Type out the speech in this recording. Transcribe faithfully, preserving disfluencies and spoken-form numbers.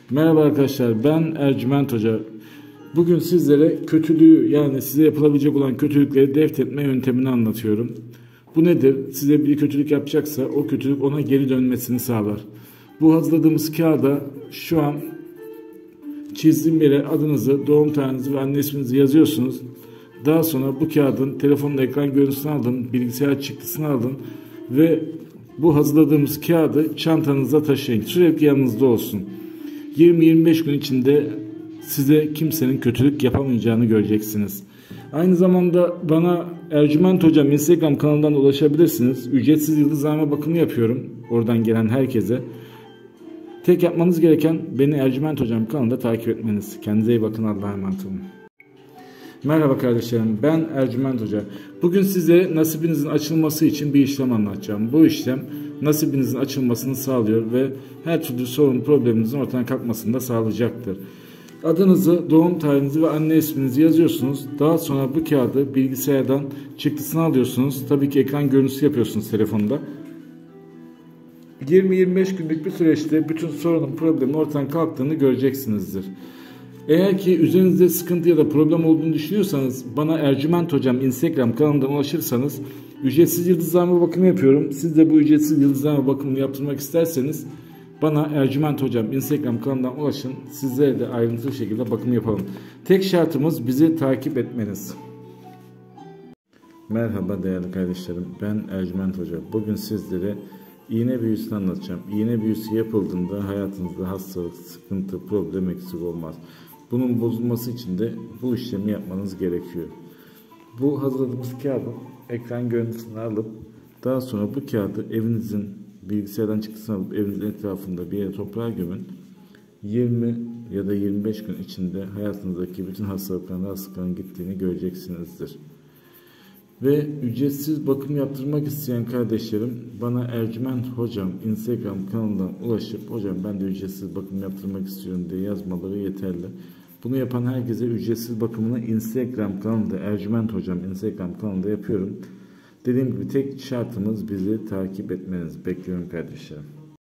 Merhaba arkadaşlar, ben Ercüment Hoca. Bugün sizlere kötülüğü, yani size yapılabilecek olan kötülükleri def etme yöntemini anlatıyorum. Bu nedir? Size bir kötülük yapacaksa o kötülük ona geri dönmesini sağlar. Bu hazırladığımız kağıda şu an çizdiğim yere adınızı, doğum tarihinizi ve anne isminizi yazıyorsunuz. Daha sonra bu kağıdın telefonun ekran görüntüsünü alın, bilgisayar çıktısını alın ve bu hazırladığımız kağıdı çantanızda taşıyın. Sürekli yanınızda olsun. yirmi yirmi beş gün içinde size kimsenin kötülük yapamayacağını göreceksiniz. Aynı zamanda bana Ercüment Hocam Instagram kanalından ulaşabilirsiniz. Ücretsiz yıldızlama bakımı yapıyorum. Oradan gelen herkese. Tek yapmanız gereken beni Ercüment Hocam kanalında takip etmeniz. Kendinize iyi bakın. Allah'a emanet olun. Merhaba kardeşlerim, ben Ercüment Hoca. Bugün size nasibinizin açılması için bir işlem anlatacağım. Bu işlem nasibinizin açılmasını sağlıyor ve her türlü sorun probleminizin ortadan kalkmasını da sağlayacaktır. Adınızı, doğum tarihinizi ve anne isminizi yazıyorsunuz. Daha sonra bu kağıdı bilgisayardan çıktısını alıyorsunuz. Tabii ki ekran görüntüsü yapıyorsunuz telefonda. yirmi yirmi beş günlük bir süreçte bütün sorunun problemin ortadan kalktığını göreceksinizdir. Eğer ki üzerinizde sıkıntı ya da problem olduğunu düşünüyorsanız bana Ercüment Hocam Instagram kanalından ulaşırsanız ücretsiz yıldızlama bakımı yapıyorum. Siz de bu ücretsiz yıldızlama bakımını yaptırmak isterseniz bana Ercüment Hocam Instagram kanalından ulaşın. Sizlere de ayrıntılı şekilde bakım yapalım. Tek şartımız bizi takip etmeniz. Merhaba değerli kardeşlerim, ben Ercüment Hoca. Bugün sizlere iğne büyüsünü anlatacağım. İğne büyüsü yapıldığında hayatınızda hastalık, sıkıntı, problem eksik olmaz. Bunun bozulması için de bu işlemi yapmanız gerekiyor. Bu hazırladığımız kağıdın ekran görüntüsünü alıp daha sonra bu kağıdı evinizin bilgisayardan çıktısını alıp evinizin etrafında bir yere toprağa gömün. yirmi ya da yirmi beş gün içinde hayatınızdaki bütün hastalıkların, rahatsızlıkların gittiğini göreceksinizdir. Ve ücretsiz bakım yaptırmak isteyen kardeşlerim bana Ercüment Hocam Instagram kanalından ulaşıp hocam ben de ücretsiz bakım yaptırmak istiyorum diye yazmaları yeterli. Bunu yapan herkese ücretsiz bakımını Instagram kanalında Ercüment Hocam Instagram kanalında yapıyorum. Dediğim gibi tek şartımız bizi takip etmeniz. Bekliyorum kardeşlerim.